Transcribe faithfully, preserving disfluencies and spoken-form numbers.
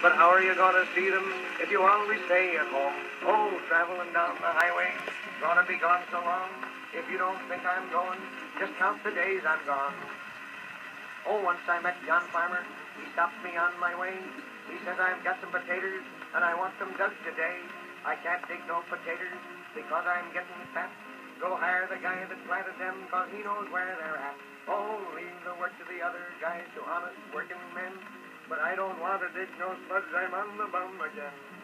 But how are you gonna see them if you always stay at home? Oh, traveling down the highway, gonna be gone so long. If you don't think I'm going, just count the days I'm gone. Oh, once I met John Farmer, he stopped me on my way. He says, I've got some potatoes, and I want them dug today. I can't dig no potatoes, because I'm getting fat. Go hire the guy that planted them, cause he knows where they're at. Oh, leave the work to the other guys, to honest working men. But I don't want to dig no spuds, I'm on the bum again.